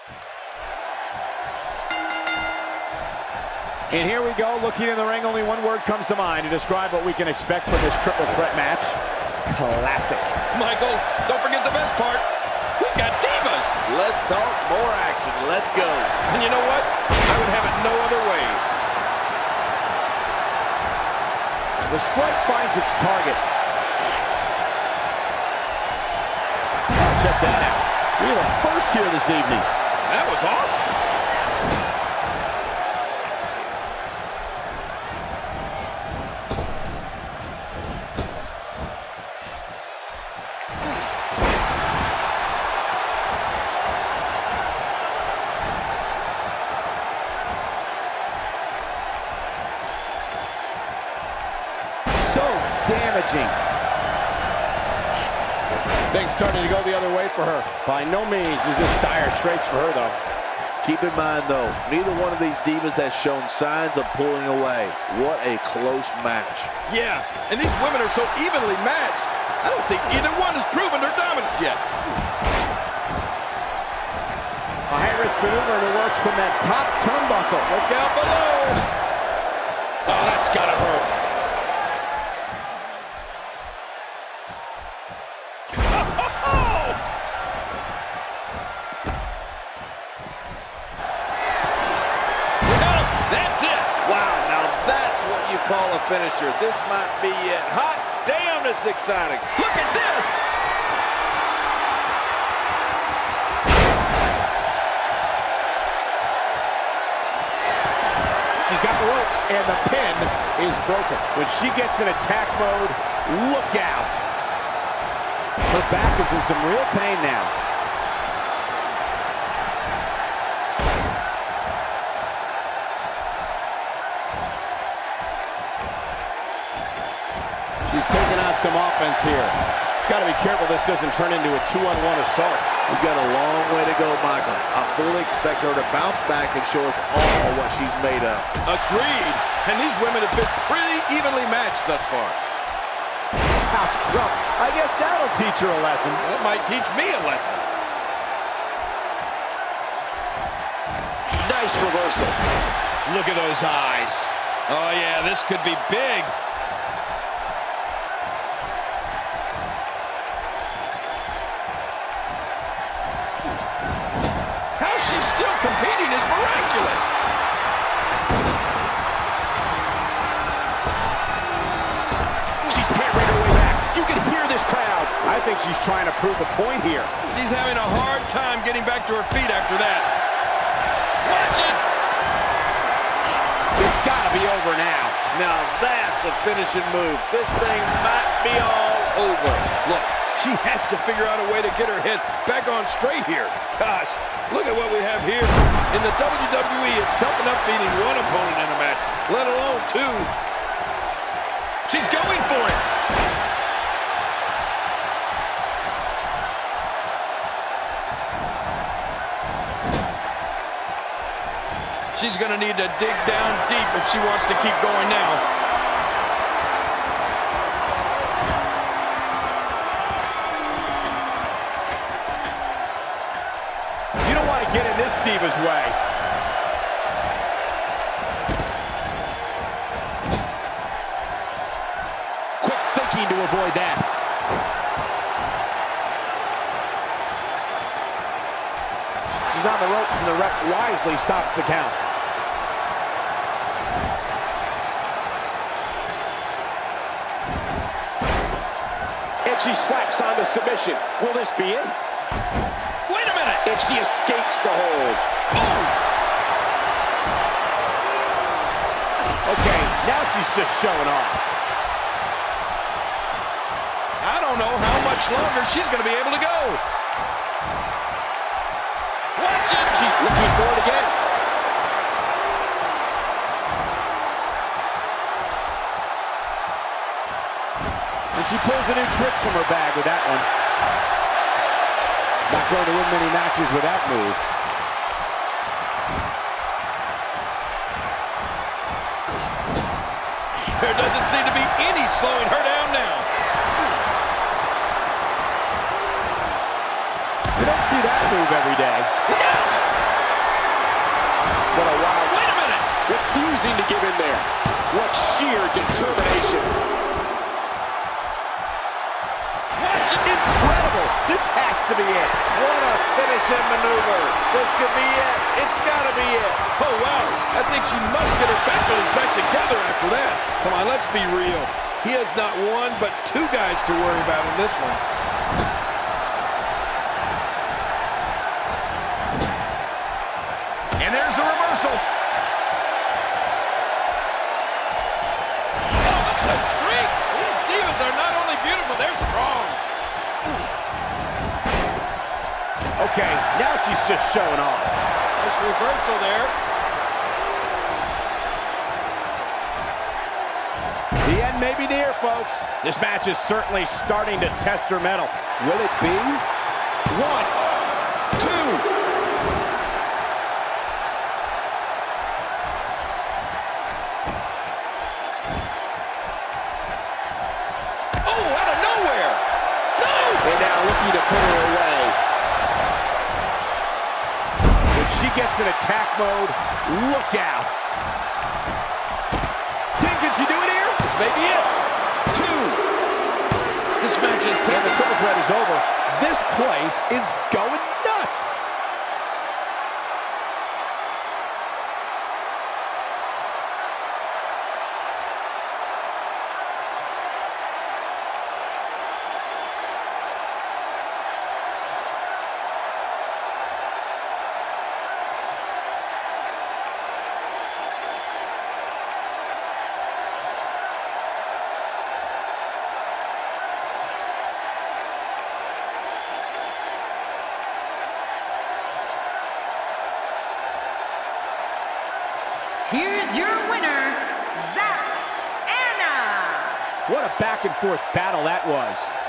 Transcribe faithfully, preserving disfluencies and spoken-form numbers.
And here we go, looking in the ring, only one word comes to mind to describe what we can expect from this triple threat match. Classic. Michael, don't forget the best part. We got divas. Let's talk more action. Let's go. And you know what? I would have it no other way. The strike finds its target. Oh, check that out. We have a first here this evening. That was awesome. So damaging. Things starting to go the other way for her. By no means is this dire straits for her, though. Keep in mind, though, neither one of these divas has shown signs of pulling away. What a close match. Yeah, and these women are so evenly matched. I don't think either one has proven their dominance yet. A high-risk maneuver in the works from that top turnbuckle. Look out below. Oh, that's gotta hurt. Call a finisher. This might be it. Hot damn, it's exciting. Look at this. She's got the ropes, and the pin is broken. When she gets in attack mode, look out. Her back is in some real pain now. She's taking on some offense here. Got to be careful this doesn't turn into a two-on-one assault. We've got a long way to go, Michael. I fully expect her to bounce back and show us all what she's made of. Agreed. And these women have been pretty evenly matched thus far. Ouch. Well, I guess that'll teach her a lesson. That might teach me a lesson. Nice reversal. Look at those eyes. Oh, yeah, this could be big. She's still competing is miraculous. She's hammering her way back. You can hear this crowd. I think she's trying to prove a point here. She's having a hard time getting back to her feet after that. Watch it. It's got to be over now. Now that's a finishing move. This thing might be all over. Look, she has to figure out a way to get her head back on straight here. Gosh. Look at what we have here. In the W W E, it's tough enough beating one opponent in a match, let alone two. She's going for it. She's going to need to dig down deep if she wants to keep going now. Get in this diva's way. Quick thinking to avoid that. She's on the ropes, and the ref wisely stops the count. And she slaps on the submission. Will this be it? And she escapes the hold. Oh! Okay, now she's just showing off. I don't know how much longer she's going to be able to go. Watch it! She's looking for it again. And she pulls a new trick from her bag with that one. Not going to win many matches with that move. There doesn't seem to be any slowing her down now. You don't see that move every day. Look out! refusing to give in there. What sheer determination. Watch it. Incredible. This has to be it. What a finishing maneuver. This could be it. It's got to be it. Oh, wow. I think she must get her faculties back together after that. Come on, let's be real. He has not one, but two guys to worry about in this one. And there's the reversal. Oh, look at the strength. These divas are not only beautiful, they're strong. Okay, now she's just showing off. Nice reversal there. The end may be near, folks. This match is certainly starting to test her mettle. Will it be? One, two. Oh, out of nowhere. No! And now looking to put her away. When she gets in attack mode, look out. King, can she do it here? This may be it. Two. This match is ten. And the triple threat is over. This place is going nuts. Here's your winner, Zach Anna. What a back and forth battle that was.